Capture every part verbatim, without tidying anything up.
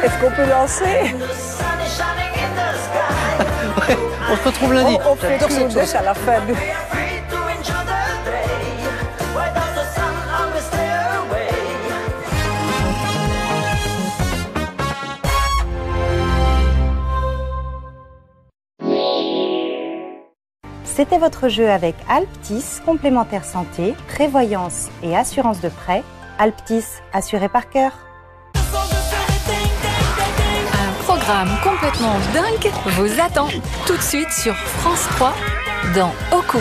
Est-ce qu'on peut lancer? Ouais, on se retrouve lundi. On, on fait J'adore cette Claudette chose. à la fin. de- C'était votre jeu avec Alptis, complémentaire santé, prévoyance et assurance de prêt. Alptis, assuré par cœur. Un programme complètement dingue vous attend tout de suite sur France trois dans Oku.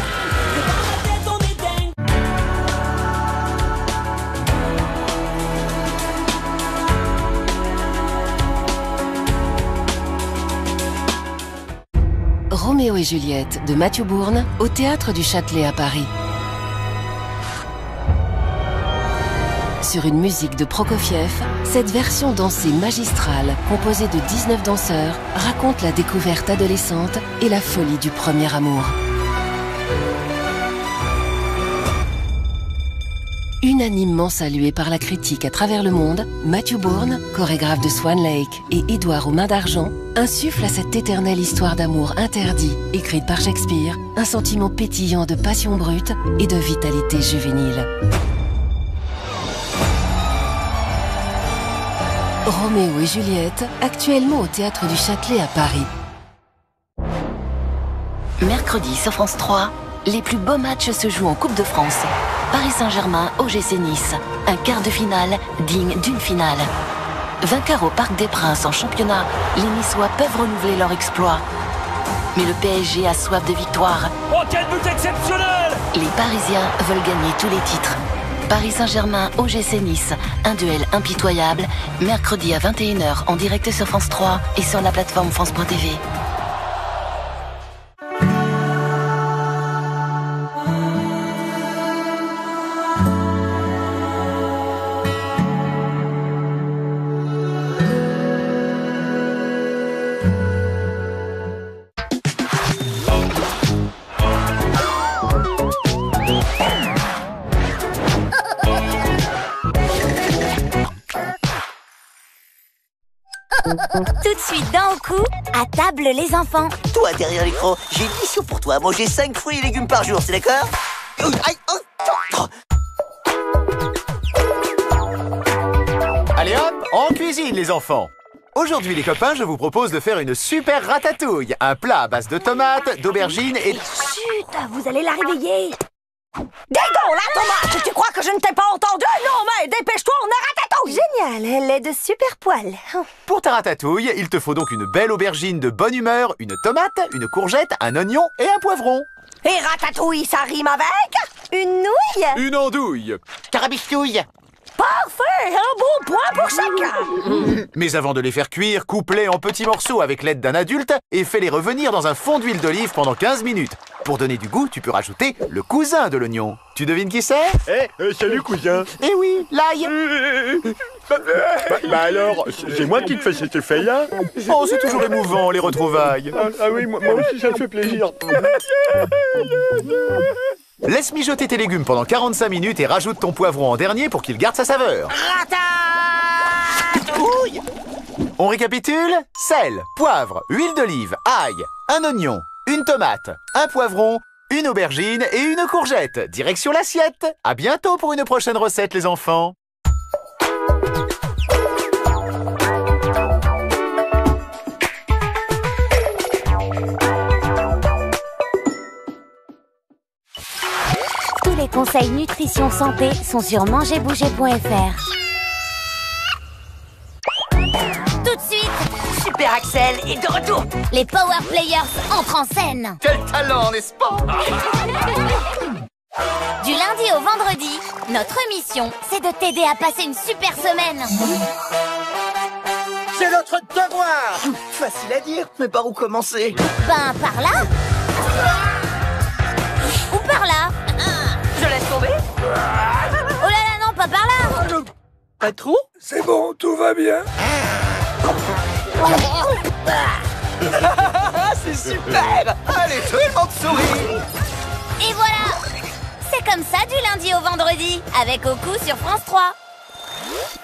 Roméo et Juliette de Mathieu Bourne au Théâtre du Châtelet à Paris. Sur une musique de Prokofiev, cette version dansée magistrale, composée de dix-neuf danseurs, raconte la découverte adolescente et la folie du premier amour. Unanimement salué par la critique à travers le monde, Mathieu Bourne, chorégraphe de Swan Lake, et Édouard aux mains d'argent, insuffle à cette éternelle histoire d'amour interdit, écrite par Shakespeare, un sentiment pétillant de passion brute et de vitalité juvénile. Roméo et Juliette, actuellement au Théâtre du Châtelet à Paris. Mercredi sur France trois, les plus beaux matchs se jouent en Coupe de France. Paris Saint-Germain, O G C Nice. Un quart de finale digne d'une finale. Vainqueurs au Parc des Princes en championnat, les Niçois peuvent renouveler leur exploit. Mais le P S G a soif de victoire. Oh, quel but exceptionnel! Les Parisiens veulent gagner tous les titres. Paris Saint-Germain, O G C Nice. Un duel impitoyable. Mercredi à vingt et une heures en direct sur France trois et sur la plateforme France point T V. Tout de suite dans Oku, à table les enfants. Toi derrière l'écran, j'ai une mission pour toi. Manger cinq fruits et légumes par jour, c'est d'accord? Aïe, oh, Allez hop, en cuisine les enfants. Aujourd'hui les copains, je vous propose de faire une super ratatouille. Un plat à base de tomates, d'aubergines et... Chut, vous allez la réveiller. Dégon, la tomate! Tu crois que je ne t'ai pas entendu? Non, mais dépêche-toi, on a ratatouille! Génial, elle est de super poils. Pour ta ratatouille, il te faut donc une belle aubergine de bonne humeur, une tomate, une courgette, un oignon et un poivron. Et ratatouille, ça rime avec? Une nouille? Une andouille. carabistouille. Parfait, un bon point pour chacun. Mais avant de les faire cuire, coupe-les en petits morceaux avec l'aide d'un adulte et fais-les revenir dans un fond d'huile d'olive pendant quinze minutes. Pour donner du goût, tu peux rajouter le cousin de l'oignon. Tu devines qui c'est? Eh, euh, salut cousin. Eh oui, l'ail. Bah, bah alors, c'est moi qui te fais cet effet-là? Oh, c'est toujours émouvant, les retrouvailles. Ah, ah oui, moi, moi aussi ça me fait plaisir. Laisse mijoter tes légumes pendant quarante-cinq minutes et rajoute ton poivron en dernier pour qu'il garde sa saveur. Ratatouille. On récapitule? Sel, poivre, huile d'olive, ail, un oignon, une tomate, un poivron, une aubergine et une courgette. Direction l'assiette. À bientôt pour une prochaine recette les enfants. Tous les conseils nutrition santé sont sur manger bouger point F R. Tout de suite, Super Axel est de retour. les Power Players entrent en scène. Quel talent, n'est-ce pas? Du lundi au vendredi, notre mission, c'est de t'aider à passer une super semaine. C'est notre devoir. Facile à dire, mais par où commencer? Ben, par là. Ou par là. Je laisse tomber. Oh là là, non, pas par là. Patron? C'est bon, tout va bien. C'est super. Allez, tout le monde sourit. Et voilà. C'est comme ça du lundi au vendredi, avec Oku sur France trois.